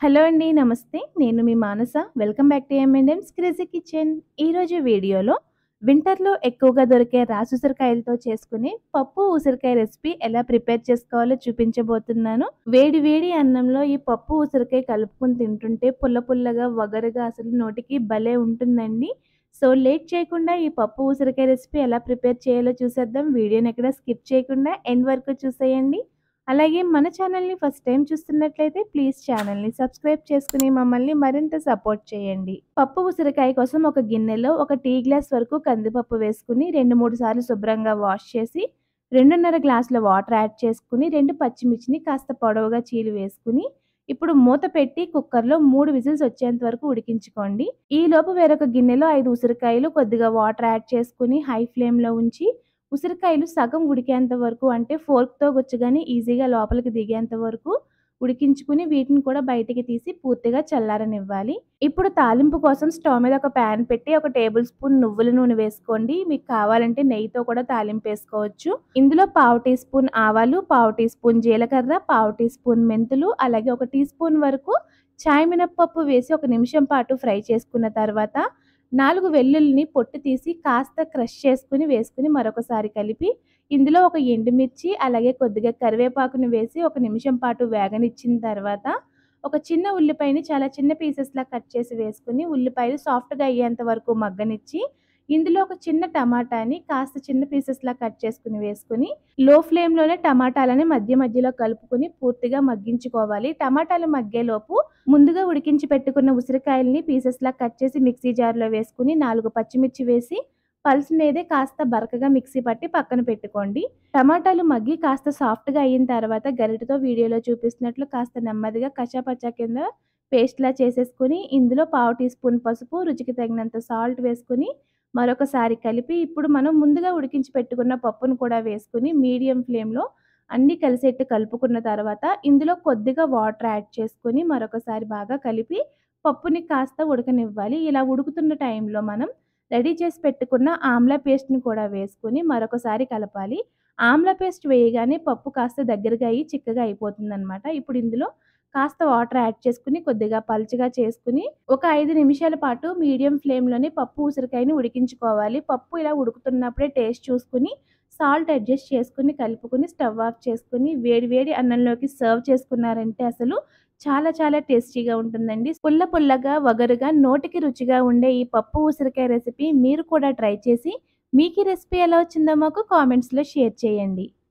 Hello అండి. నమస్తే. నేను మీ Manasa. Welcome back to M&M's crazy kitchen. ఈరోజు వీడియోలో వింటర్‌లో ఎక్కువగా దొరికే రాసుసిరకాయలతో చేసుకునే పప్పు ఉసిరికాయ రెసిపీ ఎలా ప్రిపేర్ చేసుకోవాలో చూపించబోతున్నాను. వేడి వేడి అన్నంలో ఈ పప్పు ఉసిరికాయ కలుపుకొని తింటుంటే పుల్ల పుల్లగా, వగరుగా అసలు నోటికి భలే ఉంటుందండి. సో లేట్ చేయకుండా ఈ పప్పు ఉసిరికాయ రెసిపీ ఎలా ప్రిపేర్ చేయాలో చూసేద్దాం. వీడియోని ఎక్కడ స్కిప్ చేయకుండా ఎండ్ వరకు చూసేయండి. అలాగే మన ఛానల్‌ని ఫస్ట్ టైం చూస్తున్నట్లయితే ప్లీజ్ ఛానల్‌ని సబ్స్క్రైబ్ చేసుకొని మమ్మల్ని మరింత సపోర్ట్ చేయండి. పప్పు ఉసిరికాయ కోసం ఒక గిన్నెలో ఒక టీ గ్లాస్ వరకు కందిపప్పు వేసుకుని 2, 3 సార్లు శుభ్రంగా వాష్ చేసి 2:30 గ్లాసుల వాటర్ యాడ్ చేసుకుని 2 పచ్చిమిర్చిని కాస్త పొడవుగా చీలి వేసుకుని ఇప్పుడు మూత పెట్టి కుక్కర్‌లో 3 విజిల్స్ వచ్చేంత వరకు ఉడికించుకోండి. ఈలోపు వేరొక గిన్నెలో 5 ఉసిరికాయలు కొద్దిగా వాటర్ యాడ్ చేసుకుని హై ఫ్లేమ్‌లో ఉంచి ఉసిరికాయలు సగం ఉడికేంత వరకు అంటే ఫోర్క్‌తో గుచ్చగానే ఈజీగా లోపలికి దిగేంత వరకు ఉడికించుకుని వీటిని కూడా బయటికి తీసి పూర్తిగా చల్లారనివ్వాలి. ఇప్పుడు తాలింపు కోసం స్టవ్ మీద ఒక ప్యాన్ పెట్టి 1 టేబుల్ స్పూన్ నువ్వుల నూనె వేసుకోండి. మీకు కావాలంటే నెయ్యితో కూడా తాలింపు వేసుకోవచ్చు. ఇందులో పావు టీ స్పూన్ ఆవాలు, పావు టీ స్పూన్ జీలకర్ర, పావు టీ స్పూన్ మెంతులు, అలాగే 1 టీ స్పూన్ వరకు చాయ్ మినపప్పు వేసి 1 నిమిషం పాటు ఫ్రై చేసుకున్న తర్వాత 4 వెల్లుల్లిని పొట్టు తీసి కాస్త క్రష్ చేసుకుని వేసుకుని మరొకసారి కలిపి ఇందులో ఒక ఎండుమిర్చి అలాగే కొద్దిగా కరివేపాకుని వేసి 1 నిమిషం పాటు వేగనిచ్చిన తర్వాత ఒక చిన్న ఉల్లిపాయని చాలా చిన్న పీసెస్‌లా కట్ చేసి వేసుకుని ఉల్లిపాయలు సాఫ్ట్‌గా అయ్యేంత వరకు మగ్గనిచ్చి ఇందులో ఒక చిన్న టమాటాని కాస్త చిన్న పీసెస్‌లా కట్ చేసుకుని వేసుకుని లో ఫ్లేమ్‌లోనే టమాటాలని మధ్య మధ్యలో కలుపుకొని పూర్తిగా మగ్గించుకోవాలి. టమాటాలు మగ్గేలోపు ముందుగా ఉడికించి పెట్టుకున్న ఉసిరికాయల్ని పీసెస్‌లా కట్ చేసి మిక్సీ జార్‌లో వేసుకుని 4 పచ్చిమిర్చి వేసి పల్స్ మీదే కాస్త బరకగా మిక్సీ పట్టి పక్కన పెట్టుకోండి. టమాటాలు మగ్గి కాస్త సాఫ్ట్‌గా అయిన తర్వాత గరిటెతో వీడియోలో చూపిస్తున్నట్లు కాస్త నెమ్మదిగా కచ్చాపచ్చా కింద పేస్ట్‌లా చేసేసుకొని ఇందులో పావు టీ స్పూన్ పసుపు, రుచికి తగినంత సాల్ట్ వేసుకొని మరొకసారి కలిపి ఇప్పుడు మనం ముందుగా ఉడికించి పెట్టుకున్న పప్పును కూడా వేసుకుని మీడియం ఫ్లేమ్‌లో అన్నీ కలిసేట్టు కలుపుకున్న తర్వాత ఇందులో కొద్దిగా వాటర్ యాడ్ చేసుకొని మరొకసారి బాగా కలిపి పప్పుని కాస్త ఉడకనివ్వాలి. ఇలా ఉడుకుతున్న టైంలో మనం రెడీ చేసి పెట్టుకున్న ఆమ్లా పేస్ట్‌ని కూడా వేసుకొని మరొకసారి కలపాలి. ఆమ్లా పేస్ట్ వేయగానే పప్పు కాస్త దగ్గరగా అయ్యి చిక్కగా అయిపోతుందనమాట. ఇప్పుడు ఇందులో కాస్త వాటర్ యాడ్ చేసుకుని కొద్దిగా పల్చగా చేసుకుని ఒక 5 నిమిషాల పాటు మీడియం ఫ్లేమ్‌లోనే పప్పు ఉసిరికాయని ఉడికించుకోవాలి. పప్పు ఇలా ఉడుకుతున్నప్పుడే టేస్ట్ చూసుకుని సాల్ట్ అడ్జస్ట్ చేసుకుని కలుపుకొని స్టవ్ ఆఫ్ చేసుకుని వేడి వేడి అన్నంలోకి సర్వ్ చేసుకున్నారంటే అసలు చాలా చాలా టేస్టీగా ఉంటుందండి. పుల్ల పుల్లగా, వగరుగా, నోటికి రుచిగా ఉండే ఈ పప్పు ఉసిరికాయ రెసిపీ మీరు కూడా ట్రై చేసి మీకు ఈ రెసిపీ ఎలా వచ్చిందో మాకు కామెంట్స్‌లో షేర్ చేయండి.